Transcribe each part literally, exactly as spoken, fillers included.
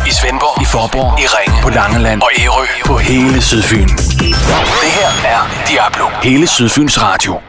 I Svendborg, i Faaborg, i Ringe, på Langeland og Ærø, på hele Sydfyn. Det her er Diablo. Hele Sydfyns Radio.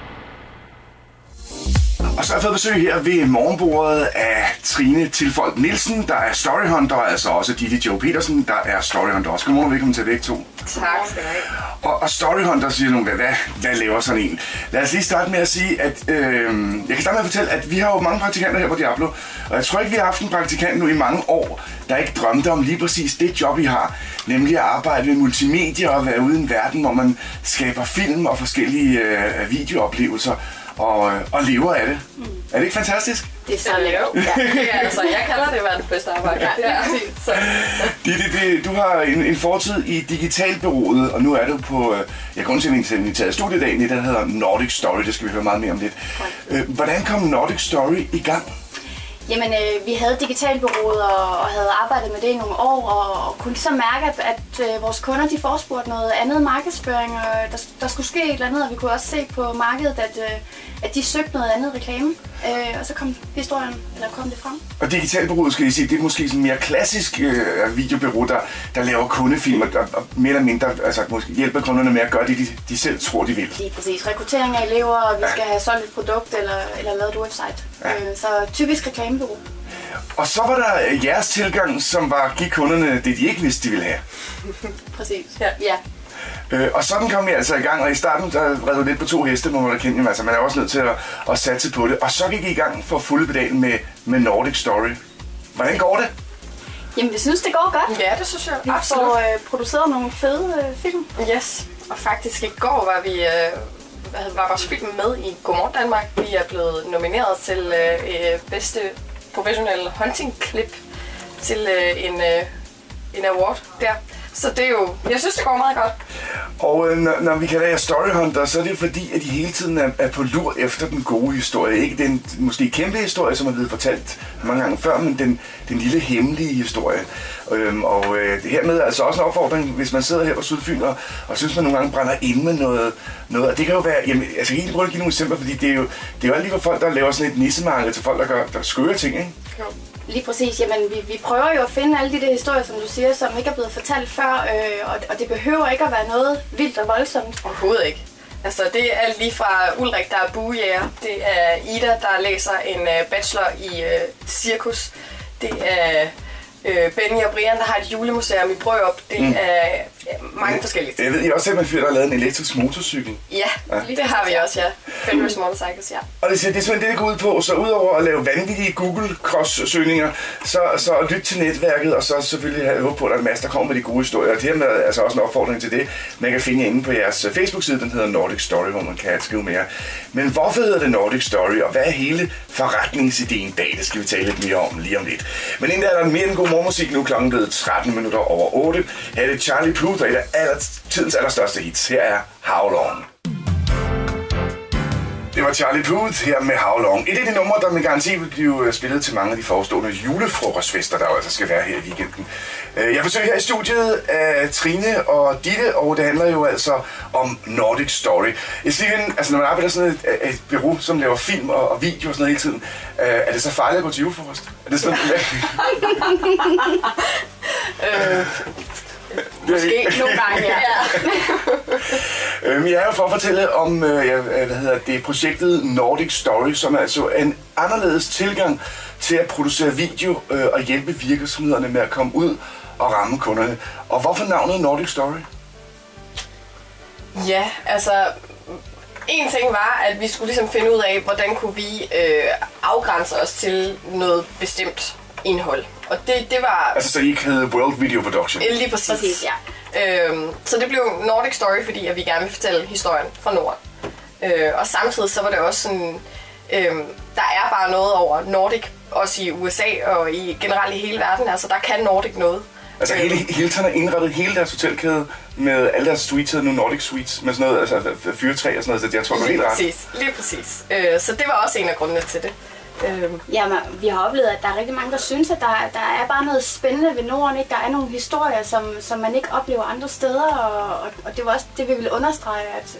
Og så har jeg fået besøg her ved morgenbordet af Trine Tilfold Nielsen, der er storyhunter, altså også Ditte Jo Petersen, der er storyhunter også. Godmorgen og velkommen til begge to. Tak skal du have. Og, og storyhunter siger nogle, hvad, hvad laver sådan en? Lad os lige starte med at sige, at øh, jeg kan starte med at fortælle, at vi har jo mange praktikanter her på Diablo, og jeg tror ikke, vi har haft en praktikant nu i mange år, der ikke drømte om lige præcis det job, I har, nemlig at arbejde med multimedia og være ude i en verden, hvor man skaber film og forskellige øh, videooplevelser. Og, og lever af det. Mm. Er det ikke fantastisk? Det er så lækkert. Ja. Ja, altså, jeg kalder det verdens bedste arbejde. Ja, ja. Så. Det, det, det, du har en, en fortid i digitalbureauet, og nu er du på, jeg kan kun se en taget studiedagen, der hedder Nordic Story, det skal vi høre meget mere om lidt. Okay. Hvordan kom Nordic Story i gang? Jamen, øh, vi havde digitalbureauet og, og havde arbejdet med det i nogle år, og, og kunne så mærke, at, at øh, vores kunder de forespurgte noget andet markedsføring, og der, der skulle ske et eller andet, og vi kunne også se på markedet, at, øh, at de søgte noget andet reklame, øh, og så kom historien, eller kom det frem. Og digitalbureauet, skal I sige, det er måske sådan mere klassisk øh, videobureau, der, der laver kundefilm, og, og mere eller mindre altså, måske hjælper kunderne med at gøre det, de, de selv tror, de vil. Lige præcis. Rekruttering af elever, og vi ja. skal have solgt et produkt eller, eller lavet et website. Ja. Øh, så typisk reklamebureau. Og så var der jeres tilgang, som var at give kunderne det, de ikke vidste, de ville have. Præcis, ja. ja. Øh, og sådan kom vi altså i gang, og i starten der red du lidt på to heste, må man da kende, altså man er også nødt til at, at satse på det. Og så gik I i gang for fulde pedalen med, med Nordic Story. Hvordan går det? Jamen, vi synes, det går godt. Ja, det synes jeg. Vi absolut. får øh, produceret nogle fede øh, film. Yes, og faktisk i går var vi... Øh, var vores film med i Godmorgen Danmark. Vi er blevet nomineret til øh, bedste professionelle hunting clip til øh, en, øh, en award der. Så det er jo, jeg synes det går meget godt. Og øh, når, når vi kalder jer storyhunter, så er det fordi, at I hele tiden er, er på lur efter den gode historie. Ikke den måske kæmpe historie, som er blevet fortalt mange gange før, men den, den lille hemmelige historie. Øhm, og øh, det hermed er altså også en opfordring, hvis man sidder her på Sydfyn og, og synes, man nogle gange brænder ind med noget. noget. Og det kan jo være, jamen, altså jeg kan ikke prøve at give nogle eksempler, fordi det er jo, det er jo altid for folk, der laver sådan et nissemarked til folk, der gør der skøre ting, ikke? Jo. Lige præcis. Jamen, vi, vi prøver jo at finde alle de der historier, som du siger, som ikke er blevet fortalt før, øh, og, og det behøver ikke at være noget vildt og voldsomt. Overhovedet ikke. Altså, det er lige fra Ulrik, der er buejæger. Det er Ida, der læser en uh, bachelor i uh, cirkus. Det er uh, Benny og Brian, der har et julemuseum i Brørup. Det mm. er uh, mange forskellige ting. Jeg ved I også, at man fyrer, der har lavet en elektrisk motorcykel. Ja, ja. Det har vi også, ja. Fenris Motorcycles, ja. Og det, det er simpelthen det, det går ud på. Så udover at lave vanvittige Google-cross-søgninger, så, så lyt til netværket, og så selvfølgelig have håb på, at der er en masse, der kommer med de gode historier. Og det her er altså også en opfordring til det. Man kan finde inde på jeres Facebook-side, den hedder Nordic Story, hvor man kan skrive mere. Men hvorfor hedder det Nordic Story, og hvad er hele forretningsideen bag? Det skal vi tale lidt mere om lige om lidt. Men inden der er der mere end god morgenmusik, nu klokken blevet tretten minutter over otte. Her er det Charlie Puth, og et af aller, tidens allerstørste hits. Her er How Long. Det var Charlie Puth her med How Long. Et af de numre, der med garanti vil blive spillet til mange af de forestående julefrokostfester, der altså skal være her i weekenden. Jeg besøger her i studiet af Trine og Ditte, og det handler jo altså om Nordic Story. Jeg siger, altså når man arbejder sådan et, et bureau, som laver film og, og video og sådan noget hele tiden, er det så farligt at gå til julefrokost? Er det sådan noget? øh, Måske nogle gange, ja. øhm, jeg er jo for at fortælle om øh, hvad hedder det, projektet Nordic Story, som er altså en anderledes tilgang til at producere video øh, og hjælpe virksomhederne med at komme ud og ramme kunderne. Og hvorfor navnet Nordic Story? Ja, altså... En ting var, at vi skulle ligesom finde ud af, hvordan kunne vi øh, afgrænse os til noget bestemt indhold. Og det, det var... Altså, så I ikke hed World Video Production? Lige præcis. præcis ja. øhm, så det blev Nordic Story, fordi at vi gerne vil fortælle historien fra Norden. Øh, og samtidig så var det også sådan... Øh, der er bare noget over Nordic, også i U S A og i generelt i hele verden. Altså, der kan Nordic noget. Altså, hele, Hilton har indrettet hele deres hotelkæde med alle deres suites, nu Nordic Suites, med sådan noget, altså fyrtræ og sådan noget, så jeg tror, det var helt rart. Lige præcis, lige præcis. Øh, så det var også en af grundene til det. Øhm. Jamen, vi har oplevet, at der er rigtig mange, der synes, at der, der er bare noget spændende ved Norden. Ikke? Der er nogle historier, som, som man ikke oplever andre steder, og, og, og det var også det, vi ville understrege, at, at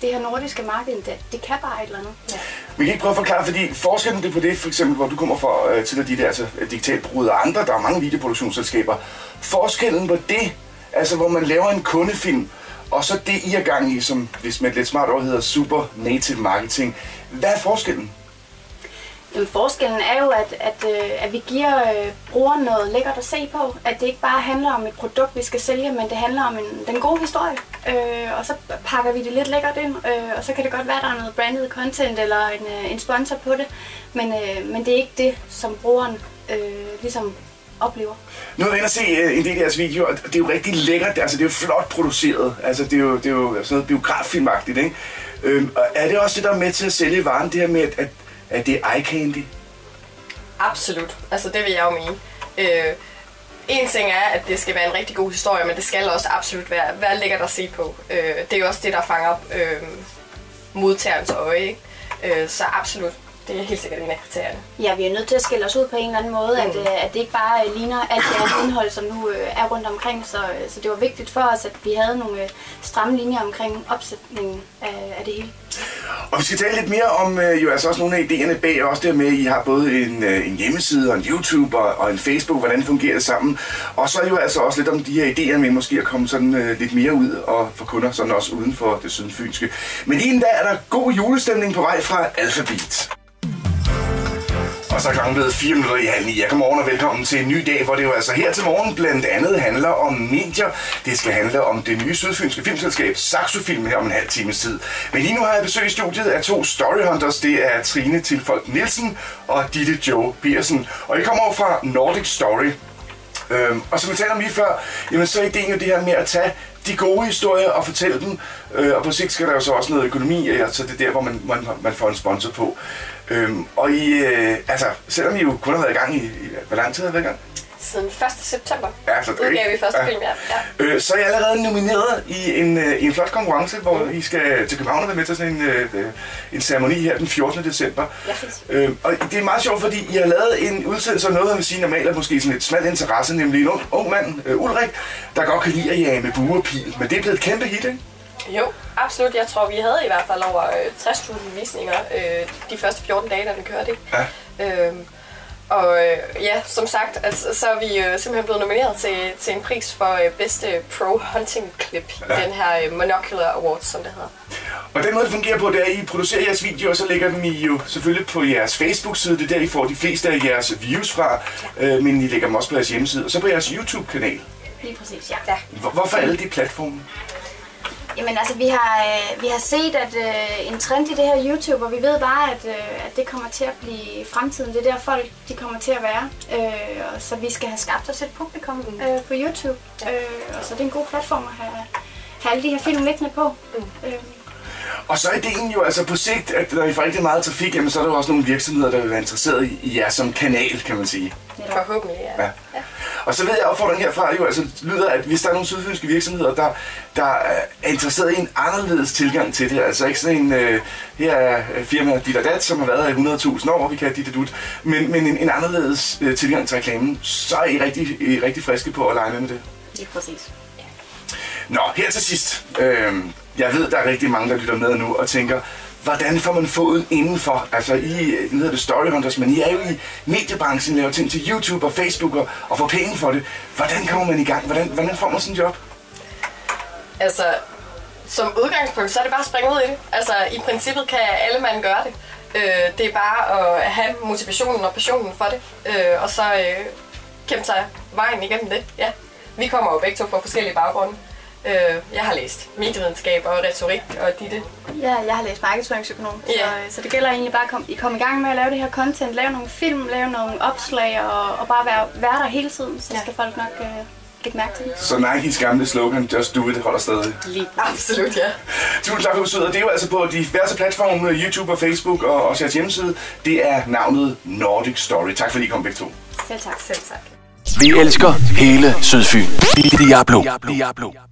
det her nordiske marked, det, det kan bare et eller andet. Ja. Vi kan ikke prøve at forklare, fordi forskellen det på det, for eksempel, hvor du kommer fra øh, til at de der altså, digitalbrud og andre, der er mange videoproduktionsselskaber. Forskellen på det, altså hvor man laver en kundefilm, og så det I er gang i, som hvis med et lidt smart ord hedder super native marketing. Hvad er forskellen? Jamen, forskellen er jo, at, at, at vi giver øh, brugeren noget lækkert at se på. At det ikke bare handler om et produkt, vi skal sælge, men det handler om en, den gode historie. Øh, og så pakker vi det lidt lækkert ind, øh, og så kan det godt være, at der er noget branded content eller en, en sponsor på det. Men, øh, men det er ikke det, som brugeren øh, ligesom oplever. Nu er jeg inde og se en del af jeres videoer, og det er jo rigtig lækkert. Altså, det er jo flot produceret. Altså, det er jo, det er jo sådan noget biograffilmagtigt, ikke? Øh, er det også det, der er med til at sælge varen, det her med, at, at det er eye candy? Absolut. Altså, det vil jeg jo mene. Øh, en ting er, at det skal være en rigtig god historie, men det skal også absolut være, være lækkert at se på. Øh, det er jo også det, der fanger øh, modtagerens øje, ikke? Øh, så absolut. Det er helt sikkert en af kriterierne. Ja, vi er nødt til at skille os ud på en eller anden måde, mm. at, at det ikke bare ligner alt det andet indhold, som nu er rundt omkring. Så, så det var vigtigt for os, at vi havde nogle stramme linjer omkring opsætningen af, af det hele. Og vi skal tale lidt mere om jo altså også nogle af idéerne bag, også det med, at I har både en, en hjemmeside og en YouTube og, og en Facebook, hvordan fungerer det sammen. Og så er jo altså også lidt om de her idéer med måske at komme sådan uh, lidt mere ud og for kunder, sådan også uden for det sydfynske. Men lige en dag er der god julestemning på vej fra Alphabet. Og så er klokken blevet fire minutter i halv ni. Ja, godmorgen og velkommen til en ny dag, hvor det jo altså her til morgen blandt andet handler om medier. Det skal handle om det nye sydfynske filmselskab Saxo Film her om en halv times tid. Men lige nu har jeg besøg i studiet af to storyhunters. Det er Trine Tilfolk Nielsen og Ditte Jo Petersen. Og I kommer over fra Nordic Story. Øhm, og som jeg talte om lige før, jamen, så er ideen jo det her med at tage de gode historier og fortælle dem. Øh, og på sigt skal der jo så også noget økonomi, altså det er der, hvor man, man, man får en sponsor på. Øhm, og I, øh, altså, selvom I jo kun har været i gang i, i hvor lang tid har I været i gang? Siden første september ja, så det udgav vi første ja. film, ja. ja. Øh, så er I allerede nomineret i en, øh, en flot konkurrence, hvor mm. I skal til København og være med til sådan en, øh, en ceremoni her den fjortende december. Ja, øh, og det er meget sjovt, fordi I har lavet en udsendelse af noget, man vil sige normalt er måske sådan et smalt interesse, nemlig en ung, ung mand, øh, Ulrik, der godt kan lide at jage med bue og pil. Men det er blevet et kæmpe hit, ikke? Jo, absolut. Jeg tror, vi havde i hvert fald over øh, tres tusind visninger øh, de første fjorten dage, da den kørte, ikke? Ja. Øhm, og øh, ja, som sagt, altså, så er vi øh, simpelthen blevet nomineret til, til en pris for øh, bedste pro-hunting-klip ja. i den her øh, Monocular Awards, som det hedder. Og den måde, det fungerer på, det er, at I producerer jeres videoer, og så lægger dem I jo selvfølgelig på jeres Facebook-side. Det er der, I får de fleste af jeres views fra, ja. øh, men I lægger dem også på jeres hjemmeside, og så på jeres YouTube-kanal. Lige præcis, ja. ja. Hvorfor alle de platforme? Jamen altså, vi har, øh, vi har set at øh, en trend i det her YouTube, og vi ved bare, at, øh, at det kommer til at blive fremtiden. Det er der folk, de kommer til at være. Øh, og så vi skal have skabt os et publikum øh, på YouTube. Øh, og så er det en god platform at have, have alle de her film liggende på. Mm. Øh. Og så er ideen jo altså på sigt, at når I får rigtig meget trafik, jamen, så er der jo også nogle virksomheder, der vil være interesseret i, i jer som kanal, kan man sige. Forhåbentlig, ja. ja. ja. Og så ved jeg opfordringen herfra jo altså lyder, at hvis der er nogle sydfynske virksomheder, der, der er interesseret i en anderledes tilgang til det, altså ikke sådan en, øh, her er firmaet Dit og Dat, som har været her i hundrede tusind år, vi kan Dit og Dut, men, men en, en anderledes øh, tilgang til reklamen, så er I rigtig, I er rigtig friske på at lege med med det. Lige præcis. Ja. Nå, her til sidst. Øh, jeg ved, der er rigtig mange, der lytter med nu og tænker, hvordan får man foden indenfor? Altså, I hedder det Storyhunters, men I er jo i mediebranchen, laver ting til YouTube og Facebook og, og får penge for det. Hvordan kommer man i gang? Hvordan, hvordan får man sådan en job? Altså, som udgangspunkt, så er det bare at springe ud i det. Altså, i princippet kan alle mand gøre det. Øh, det er bare at have motivationen og passionen for det, øh, og så øh, kæmpe sig vejen igennem det. Ja. Vi kommer jo begge to fra forskellige baggrunde. Jeg har læst medievidenskab og retorik og Ditte. Ja, jeg har læst markedsføringsøkonom, ja. så, så det gælder egentlig bare at komme, komme i gang med at lave det her content, lave nogle film, lave nogle opslag og, og bare være, være der hele tiden, så ja. skal folk nok øh, lægge mærke til det. Så Nikes gamle slogan, just do it, holder stadig. Lige. Absolut, ja. Tusind tak for besøget. Det er jo altså på diverse platforme, YouTube og Facebook og også jeres hjemmeside. Det er navnet Nordic Story. Tak fordi I kom begge to. Selv tak. Selv tak. Vi elsker hele Sydfyn. Diablo. Diablo.